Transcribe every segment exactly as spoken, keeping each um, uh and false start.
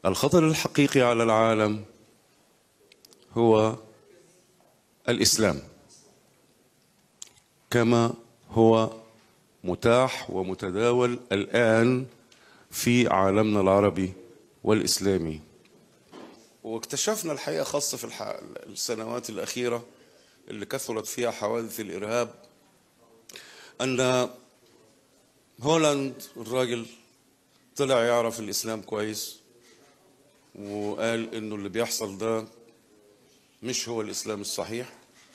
الخطر الحقيقي على العالم هو الإسلام، كما هو متاح ومتداول الآن في عالمنا العربي والإسلامي. واكتشفنا الحقيقة خاصة في السنوات الأخيرة اللي كثرت فيها حوادث الإرهاب أن هولاند الراجل طلع يعرف الإسلام كويس وقال إنه اللي بيحصل ده مش هو الإسلام الصحيح.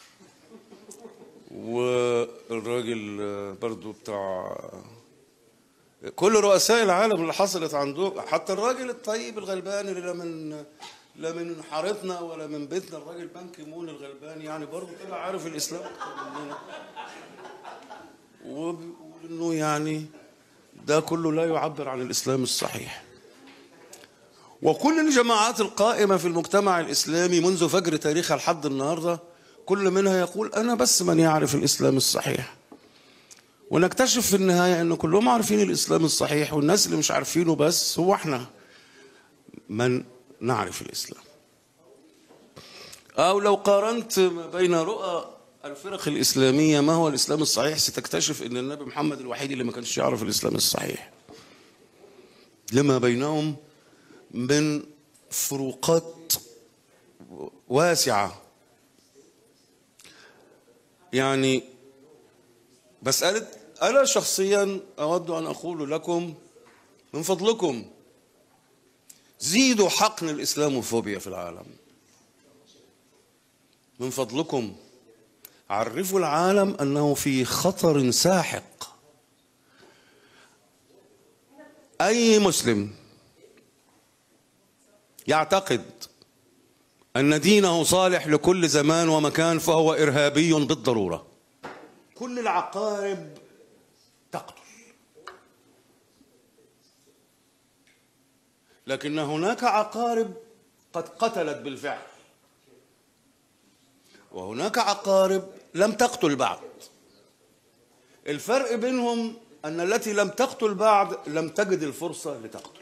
والراجل برضو بتاع كل رؤساء العالم اللي حصلت عنده، حتى الراجل الطيب الغلبان اللي لا من لا من حارتنا ولا من بيتنا، الراجل بان كي مون الغلبان يعني برضو طلع عارف الإسلام أكتر مننا، وإنه يعني ده كله لا يعبر عن الإسلام الصحيح. وكل الجماعات القائمة في المجتمع الإسلامي منذ فجر تاريخها لحد النهاردة كل منها يقول أنا بس من يعرف الإسلام الصحيح. ونكتشف في النهاية أن كلهم عارفين الإسلام الصحيح، والناس اللي مش عارفينه بس هو احنا من نعرف الإسلام. أو لو قارنت ما بين رؤى الفرق الإسلامية ما هو الإسلام الصحيح ستكتشف أن النبي محمد الوحيد اللي ما كانش يعرف الإسلام الصحيح، لما بينهم من فروقات واسعة. يعني مسألة أنا شخصيا أود أن أقول لكم من فضلكم زيدوا حقن الإسلاموفوبيا في العالم، من فضلكم عرفوا العالم أنه في خطر ساحق. أي مسلم يعتقد أن دينه صالح لكل زمان ومكان فهو إرهابي بالضرورة. كل العقارب تقتل، لكن هناك عقارب قد قتلت بالفعل، وهناك عقارب لم تقتل بعد. الفرق بينهم أن التي لم تقتل بعد لم تجد الفرصة لتقتل،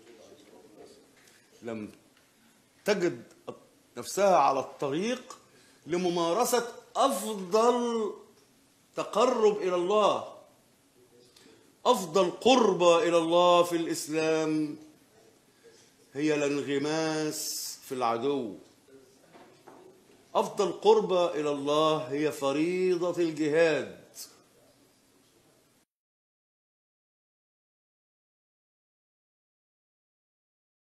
لم تجد نفسها على الطريق لممارسة أفضل تقرب إلى الله، أفضل قربة إلى الله في الإسلام هي الانغماس في العدو. أفضل قربة إلى الله هي فريضة الجهاد.